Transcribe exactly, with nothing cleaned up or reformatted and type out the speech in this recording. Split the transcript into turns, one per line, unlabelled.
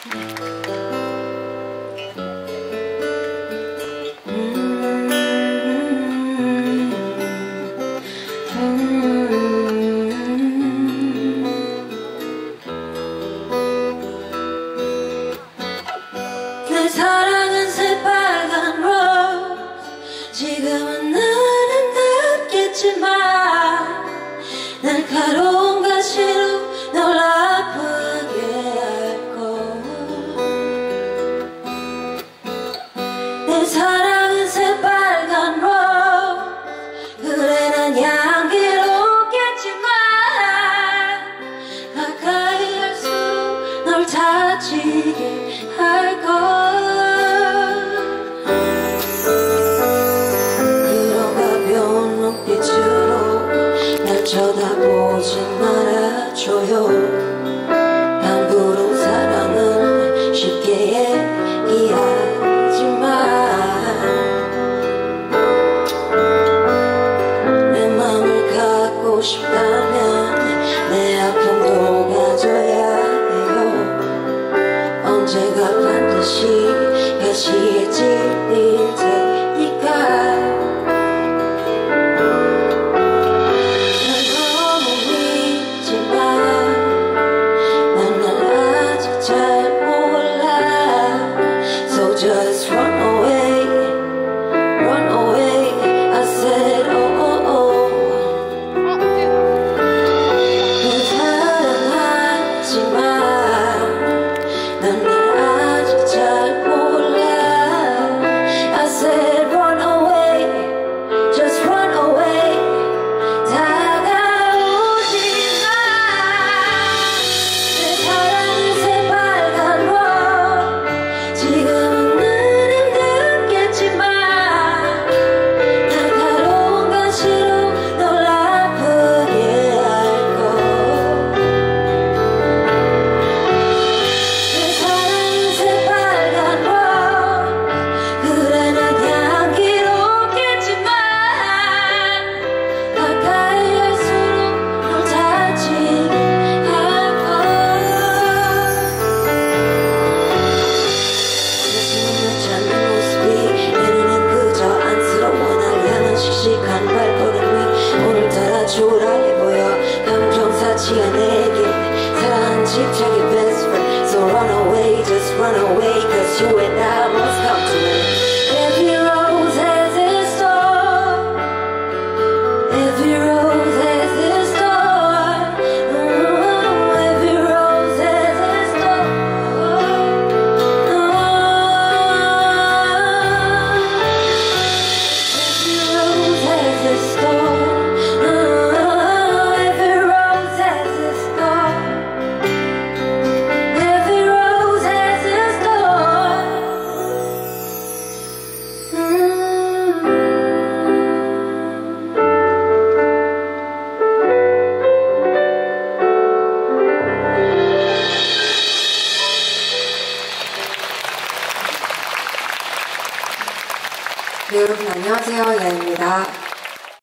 내 사랑은 새빨간 로즈 지금은 나는 낫겠지만 날카로운 가시로 널 아프게 할걸. 내 사랑은 새빨간 로즈 그래 난 향기롭겠지만 가까이 갈수록 널 다치게 할걸. 쳐다보지 말아줘요. 함부로 사랑을 쉽게 얘기하지만 내 맘을 갖고 싶다면 내 아픔도 가져야 해요. 언젠가 반드시 가시에 찔릴 테니까. Just run away, run away. I said, oh, oh, oh. 사랑하지만 난 날 아직 잘 몰라. I said, run away, just run away. 다가오지 마. 내 사랑은 새빨간 로 지금 씩씩한 발걸음이 오늘따라 초라해 보여. 감정사치가 내게 사랑한 집착의 best friend. So run away, just run away, cause you and I must come to me. Every rose has its thorn, every rose has its thorn. Oh, every rose has its thorn.
네, 여러분 안녕하세요, 야입니다.